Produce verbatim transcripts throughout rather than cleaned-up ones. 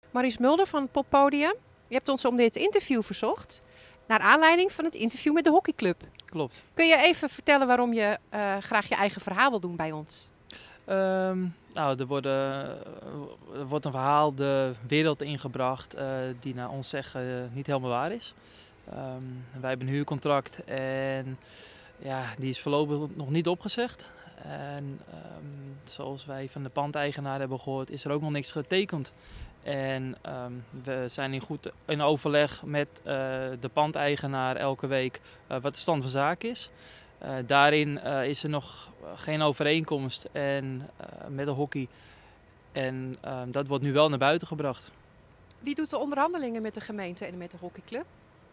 Maurice Mulder van het Poppodium. Je hebt ons om dit interview verzocht. Naar aanleiding van het interview met de hockeyclub. Klopt. Kun je even vertellen waarom je uh, graag je eigen verhaal wil doen bij ons? Um, nou, er, worden, er wordt een verhaal de wereld ingebracht uh, die naar ons zeggen uh, niet helemaal waar is. Um, wij hebben een huurcontract en ja, die is voorlopig nog niet opgezegd. En um, zoals wij van de pandeigenaar hebben gehoord, is er ook nog niks getekend. En um, we zijn in goed in overleg met uh, de pandeigenaar elke week uh, wat de stand van zaken is. Uh, daarin uh, is er nog geen overeenkomst en, uh, met de hockey. En uh, dat wordt nu wel naar buiten gebracht. Wie doet de onderhandelingen met de gemeente en met de hockeyclub?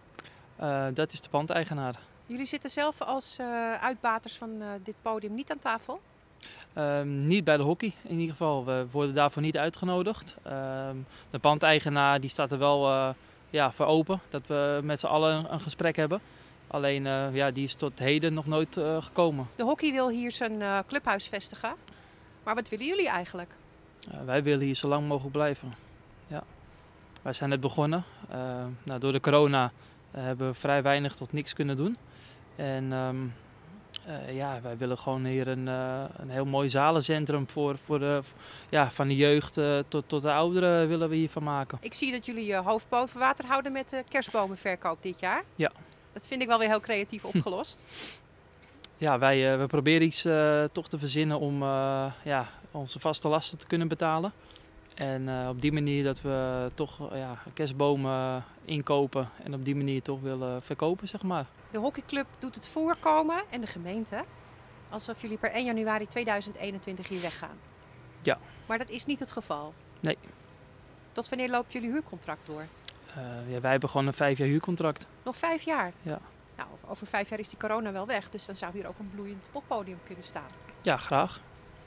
Uh, dat is de pandeigenaar. Jullie zitten zelf als uh, uitbaters van uh, dit podium niet aan tafel? Uh, niet bij de hockey in ieder geval. We worden daarvoor niet uitgenodigd. Uh, de pandeigenaar die staat er wel uh, ja, voor open dat we met z'n allen een gesprek hebben. Alleen uh, ja, die is tot heden nog nooit uh, gekomen. De hockey wil hier zijn uh, clubhuis vestigen. Maar wat willen jullie eigenlijk? Uh, wij willen hier zo lang mogelijk blijven. Ja. Wij zijn net begonnen. Uh, nou, door de corona uh, hebben we vrij weinig tot niks kunnen doen. En um, uh, ja, wij willen gewoon hier een, uh, een heel mooi zalencentrum voor, voor de, ja, van de jeugd uh, tot, tot de ouderen willen we hiervan maken. Ik zie dat jullie je hoofd boven water houden met de kerstbomenverkoop dit jaar. Ja. Dat vind ik wel weer heel creatief opgelost. Ja, wij uh, we proberen iets uh, toch te verzinnen om uh, ja, onze vaste lasten te kunnen betalen. En uh, op die manier dat we toch uh, ja, kerstbomen inkopen en op die manier toch willen verkopen, zeg maar. De hockeyclub doet het voorkomen en de gemeente alsof jullie per één januari tweeduizend eenentwintig hier weggaan. Ja. Maar dat is niet het geval? Nee. Tot wanneer loopt jullie huurcontract door? Uh, ja, wij hebben gewoon een vijf jaar huurcontract. Nog vijf jaar? Ja. Nou, over vijf jaar is die corona wel weg, dus dan zou hier ook een bloeiend poppodium kunnen staan. Ja, graag.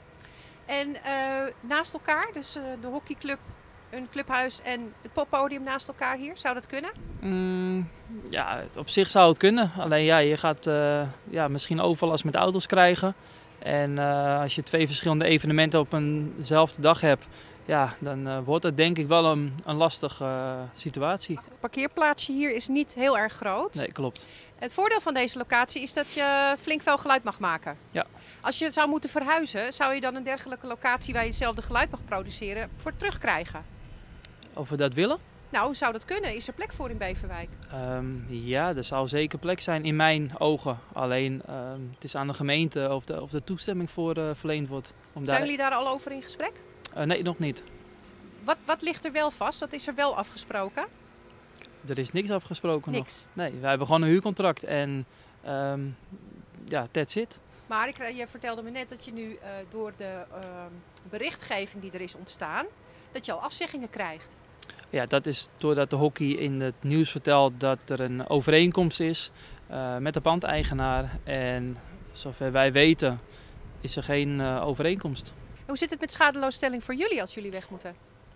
En uh, naast elkaar, dus uh, de hockeyclub, een clubhuis en het poppodium naast elkaar hier, zou dat kunnen? Mm, ja, op zich zou het kunnen. Alleen ja, je gaat uh, ja, misschien overlast met auto's krijgen. En uh, als je twee verschillende evenementen op eenzelfde dag hebt, ja, dan uh, wordt het denk ik wel een, een lastige uh, situatie. Het parkeerplaatsje hier is niet heel erg groot. Nee, klopt. Het voordeel van deze locatie is dat je flink veel geluid mag maken. Ja. Als je zou moeten verhuizen, zou je dan een dergelijke locatie waar je hetzelfde geluid mag produceren voor terugkrijgen? Of we dat willen? Nou, zou dat kunnen? Is er plek voor in Beverwijk? Um, ja, er zou zeker plek zijn in mijn ogen. Alleen um, het is aan de gemeente of de, of de toestemming voor uh, verleend wordt. Om zijn daar... jullie daar al over in gesprek? Uh, nee, nog niet. Wat, wat ligt er wel vast? Wat is er wel afgesproken? Er is niks afgesproken niks. nog. Nee, wij hebben gewoon een huurcontract en um, ja, that's it. Maar ik, je vertelde me net dat je nu uh, door de uh, berichtgeving die er is ontstaan, dat je al afzeggingen krijgt. Ja, dat is doordat de hockey in het nieuws vertelt dat er een overeenkomst is uh, met de pandeigenaar. En zover wij weten is er geen uh, overeenkomst. Hoe zit het met schadeloosstelling voor jullie als jullie weg moeten?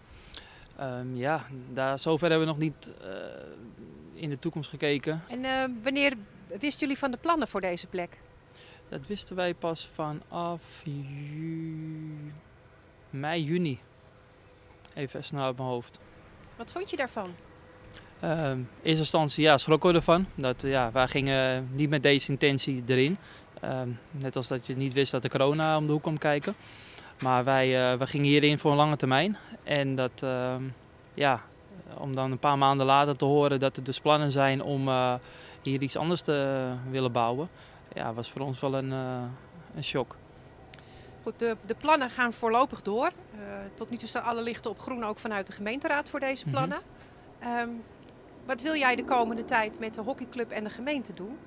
Um, ja, daar, zover hebben we nog niet uh, in de toekomst gekeken. En uh, wanneer wisten jullie van de plannen voor deze plek? Dat wisten wij pas vanaf ju... mei, juni. Even snel uit mijn hoofd. Wat vond je daarvan? Uh, in eerste instantie ja, schrokken we ervan. Dat, ja, wij gingen niet met deze intentie erin. Uh, net als dat je niet wist dat de corona om de hoek kwam kijken. Maar wij, uh, wij gingen hierin voor een lange termijn. En dat, uh, ja, om dan een paar maanden later te horen dat er dus plannen zijn om uh, hier iets anders te uh, willen bouwen. Ja, was voor ons wel een, uh, een shock. Goed, de, de plannen gaan voorlopig door. Uh, tot nu toe staan alle lichten op groen, ook vanuit de gemeenteraad voor deze plannen. Mm-hmm. um, wat wil jij de komende tijd met de hockeyclub en de gemeente doen?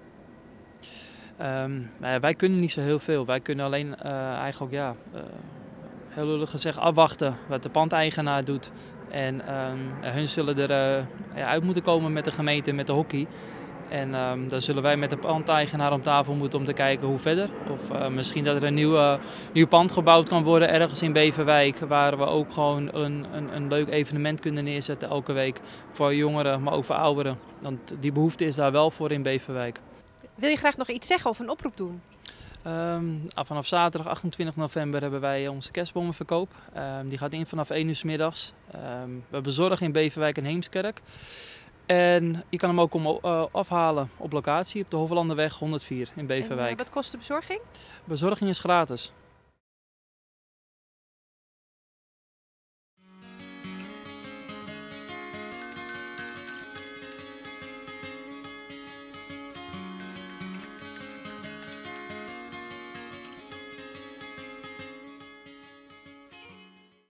Um, nou ja, wij kunnen niet zo heel veel. Wij kunnen alleen uh, eigenlijk, ja, uh, heel lullig gezegd, afwachten wat de pandeigenaar doet. En um, hun zullen er uh, ja, uit moeten komen met de gemeente en met de hockey. En um, dan zullen wij met de pandeigenaar om tafel moeten om te kijken hoe verder. Of uh, misschien dat er een nieuw, uh, nieuw pand gebouwd kan worden ergens in Beverwijk. Waar we ook gewoon een, een, een leuk evenement kunnen neerzetten elke week. Voor jongeren, maar ook voor ouderen. Want die behoefte is daar wel voor in Beverwijk. Wil je graag nog iets zeggen of een oproep doen? Um, ah, vanaf zaterdag achtentwintig november hebben wij onze kerstbomenverkoop. Um, die gaat in vanaf één uur 's middags. Um, we bezorgen in Beverwijk en Heemskerk. En je kan hem ook om, uh, afhalen op locatie op de Hoflanderweg honderdvier in Beverwijk. En uh, wat kost de bezorging? Bezorging is gratis.